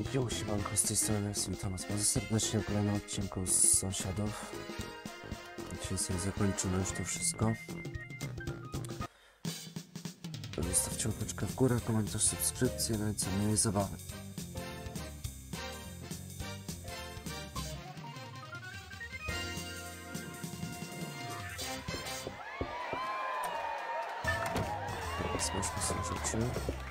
Jo, siemanko, z tej strony witam was bardzo serdecznie w kolejnym odcinku z sąsiadów. Dzisiaj sobie zakończymy już to wszystko. Zostawcie łapeczkę w górę, komentarz, subskrypcję, no i co mniej zabawy. Teraz myśmy sobie rzucił.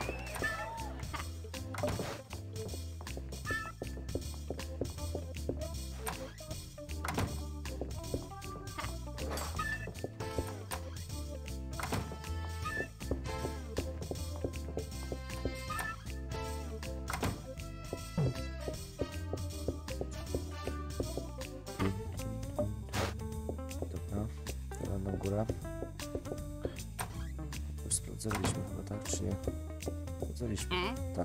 Dobra, teraz na górę. Już sprawdzaliśmy chyba, tak czy nie? Sprawdzaliśmy, tak.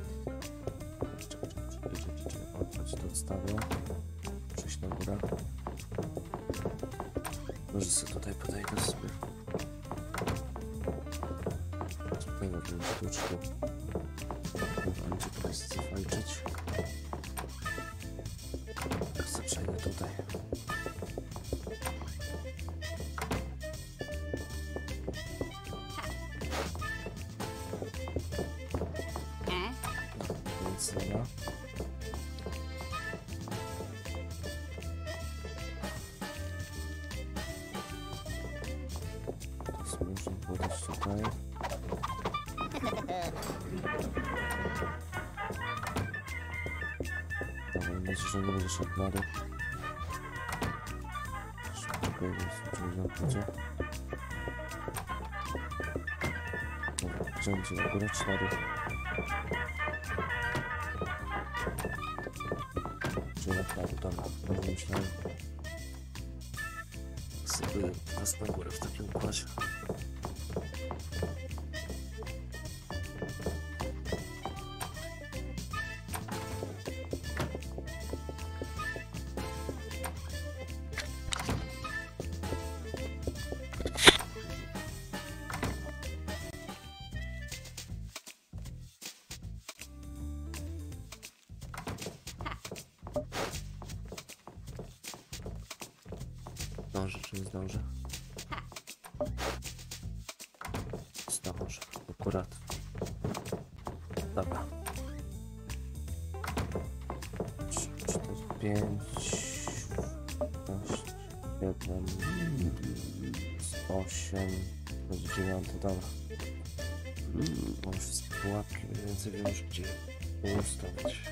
Czekaj. Chodź, to odstawię. Przejść na górę. Może sobie tutaj podejdę sobie. Tutaj na tym sztuczku. Będzie tutaj walczyć. Chcę przejdę tutaj. Nic nie ma. To sobie można podać tutaj. Dobra, mam nadzieję, że nie będzie szedł na dół. Czekaj, żeby będzie. Dobra, gdzie będzie na górę czy na dół? Czy na dół, dobra, dobrze myślałem. Sobie teraz na górę w takim układzie. Zdążę czy nie zdążę? Zdążę, akurat. Dobra. 3, 4, 5, 7, 8, 9, dobra. Mam wszystkie pułapki, mniej więcej wiem już gdzie je ustawić.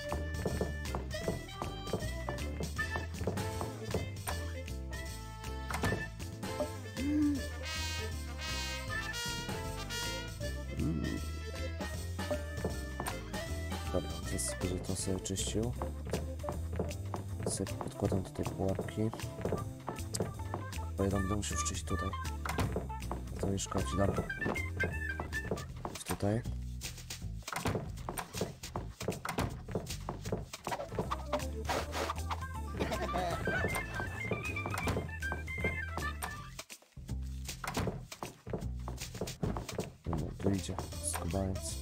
Dobra, teraz będzie to sobie czyścił. Sobie podkładam tutaj pułapki. Bo jeden będę musiał czyścić tutaj. To nie szkodzi, dobra. Tutaj. No, tu idzie skubaniec.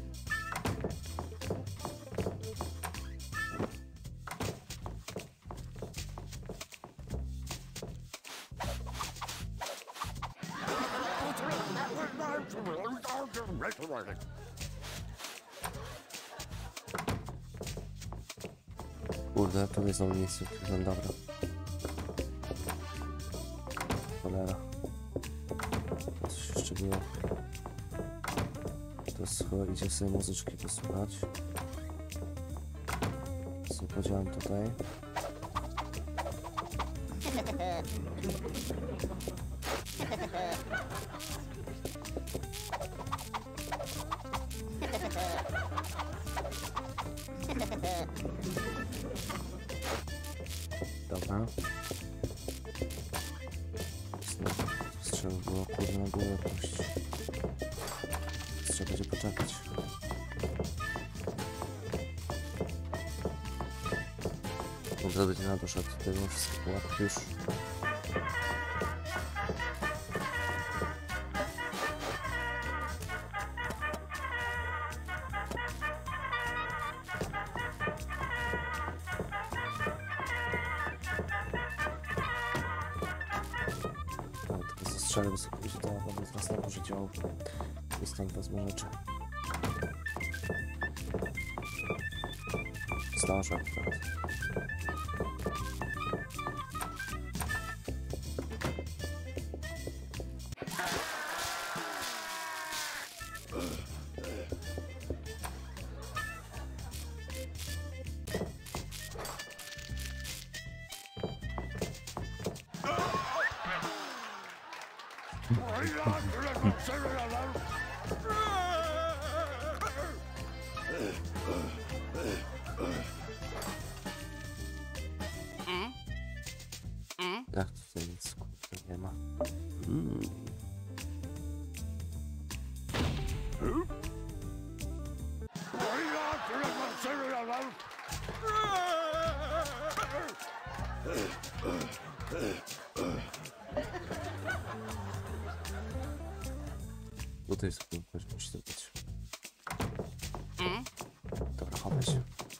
Kurde, to nie są miejsce, które dobra. Cholera. Coś jeszcze było. To chyba idzie sobie muzyczki posłuchać. Co podziałem tutaj. Dobra. Trzeba było kurde na górę puścić. Trzeba będzie poczekać. Może być na doszedł tutaj wszystkie pułapki już. strzelę wysokości, to będę teraz na górze działał i stąd wezmę rzeczy. Zdążę akurat. Jak tutaj nic kurde nie ma. Tutaj sobie musi to być. Dobra, chowaj się.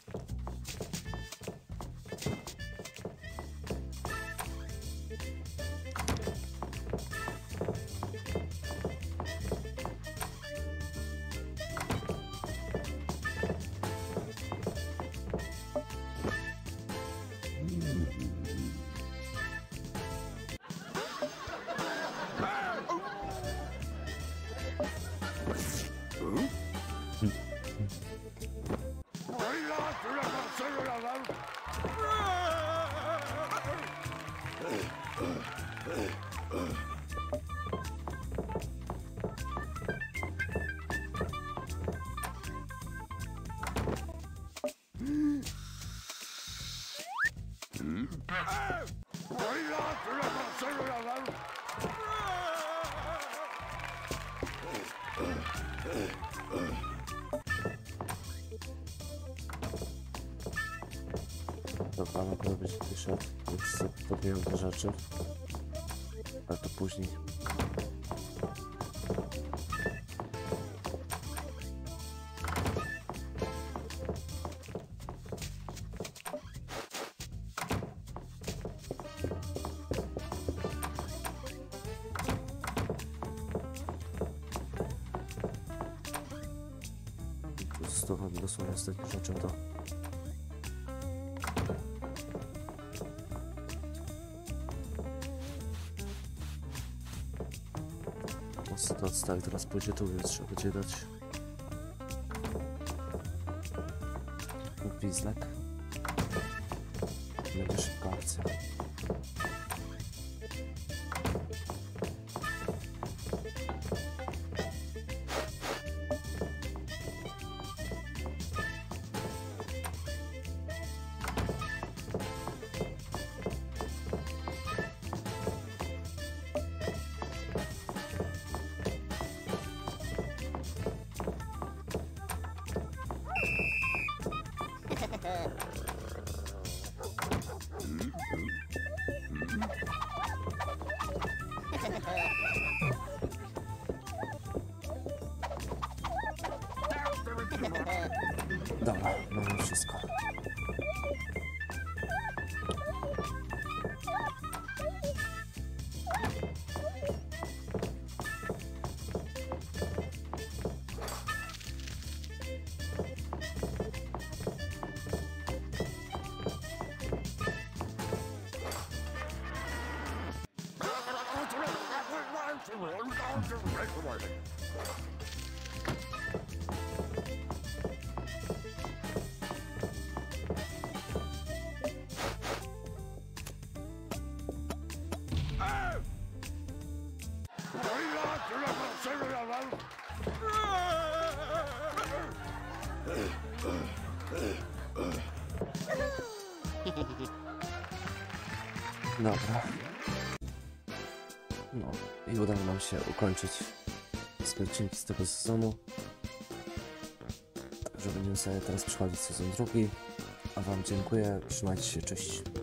Dobra, mogę być wyszedł, więc podjąłem te rzeczy, ale to później. Zostawiam dosłownie ostatnie rzeczy do... Mocno to odstawię, teraz pójdzie tu, więc trzeba będzie dać gwizdek. Będzie szybka akcja. Dobra, mamy wszystko. Dobra. No i udało nam się ukończyć odcinki z tego sezonu. Także będziemy sobie teraz przechodzić sezon drugi. A wam dziękuję, trzymajcie się, cześć.